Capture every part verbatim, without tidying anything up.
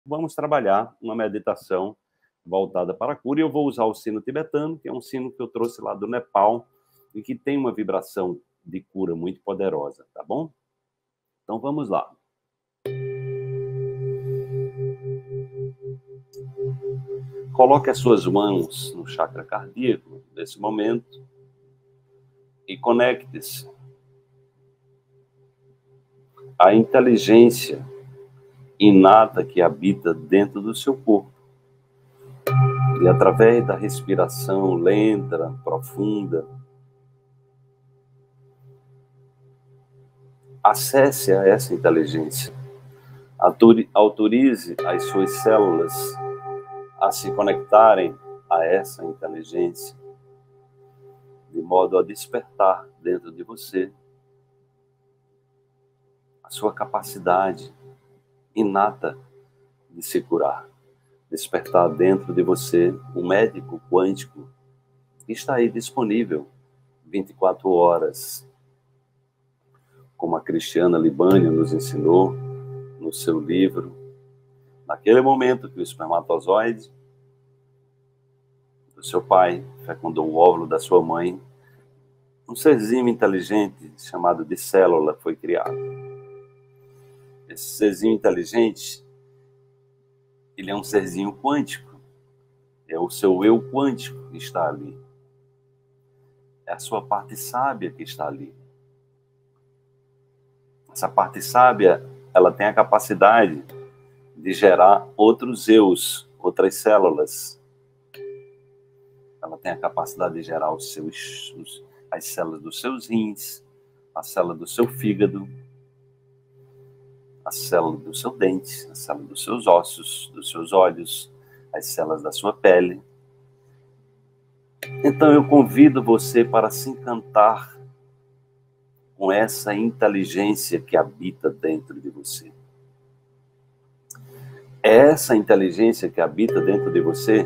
Vamos trabalhar uma meditação voltada para a cura, e eu vou usar o sino tibetano, que é um sino que eu trouxe lá do Nepal, e que tem uma vibração de cura muito poderosa, tá bom? Então vamos lá. Coloque as suas mãos no chakra cardíaco, nesse momento, e conecte-se à inteligência inata que habita dentro do seu corpo. E através da respiração lenta, profunda, acesse a essa inteligência. Autorize as suas células a se conectarem a essa inteligência, de modo a despertar dentro de você a sua capacidade inata de se curar. Despertar dentro de você o médico quântico que está aí disponível vinte e quatro horas, como a Cristiana Libânio nos ensinou no seu livro. Naquele momento que o espermatozoide do seu pai fecundou o óvulo da sua mãe, um serzinho inteligente chamado de célula foi criado. Esse serzinho inteligente, ele é um serzinho quântico. É o seu eu quântico que está ali. É a sua parte sábia que está ali. Essa parte sábia, ela tem a capacidade de gerar outros eus, outras células. Ela tem a capacidade de gerar os seus, os, as células dos seus rins, a célula do seu fígado, a célula do seu dente, a célula dos seus ossos, dos seus olhos, as células da sua pele. Então eu convido você para se encantar com essa inteligência que habita dentro de você. É essa inteligência que habita dentro de você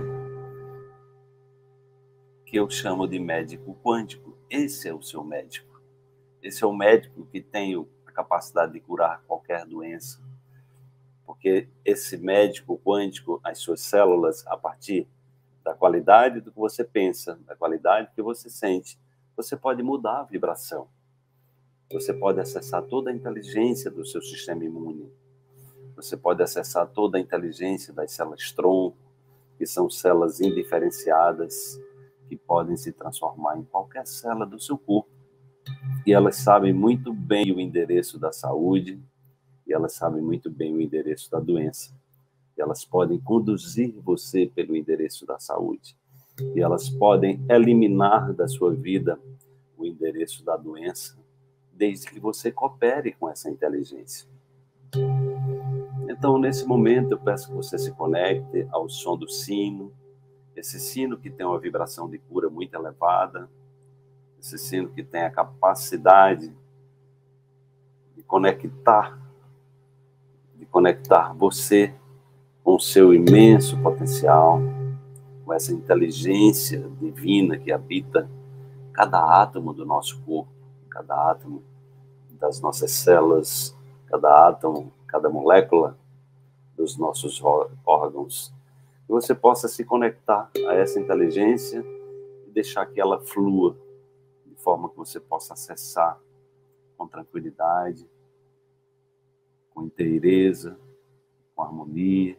que eu chamo de médico quântico. Esse é o seu médico. Esse é o médico que tem a capacidade de curar qualquer doença. Porque esse médico quântico, as suas células, a partir da qualidade do que você pensa, da qualidade que você sente, você pode mudar a vibração. Você pode acessar toda a inteligência do seu sistema imune. Você pode acessar toda a inteligência das células tronco, que são células indiferenciadas, que podem se transformar em qualquer célula do seu corpo. E elas sabem muito bem o endereço da saúde, e elas sabem muito bem o endereço da doença. E elas podem conduzir você pelo endereço da saúde. E elas podem eliminar da sua vida o endereço da doença, desde que você coopere com essa inteligência. Então, nesse momento, eu peço que você se conecte ao som do sino, esse sino que tem uma vibração de cura muito elevada, esse sino que tem a capacidade de conectar, de conectar você com o seu imenso potencial, com essa inteligência divina que habita cada átomo do nosso corpo, cada átomo das nossas células, cada átomo, cada molécula dos nossos órgãos. Que você possa se conectar a essa inteligência e deixar que ela flua, de forma que você possa acessar com tranquilidade, com inteireza, com harmonia,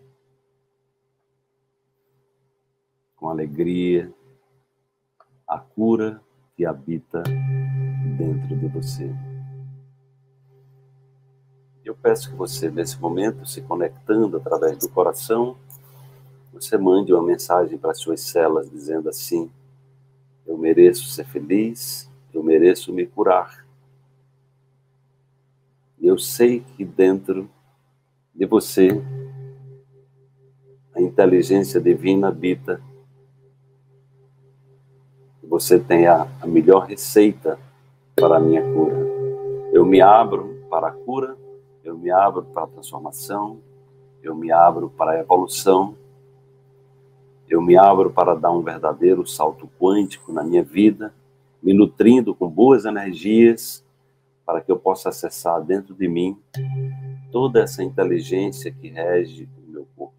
com alegria, a cura que habita dentro de você. Eu peço que você, nesse momento, se conectando através do coração, você mande uma mensagem para as suas células dizendo assim: eu mereço ser feliz, eu mereço me curar. E eu sei que dentro de você a inteligência divina habita. Você tem a, a melhor receita para a minha cura. Eu me abro para a cura, eu me abro para a transformação, eu me abro para a evolução, eu me abro para dar um verdadeiro salto quântico na minha vida, me nutrindo com boas energias, para que eu possa acessar dentro de mim toda essa inteligência que rege o meu corpo.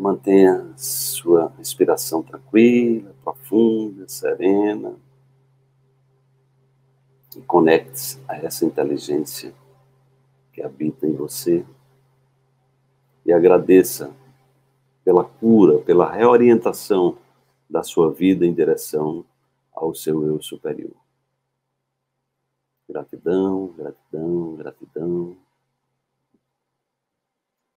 Mantenha sua respiração tranquila, profunda, serena. E conecte-se a essa inteligência que habita em você. E agradeça pela cura, pela reorientação da sua vida em direção ao seu eu superior. Gratidão, gratidão, gratidão.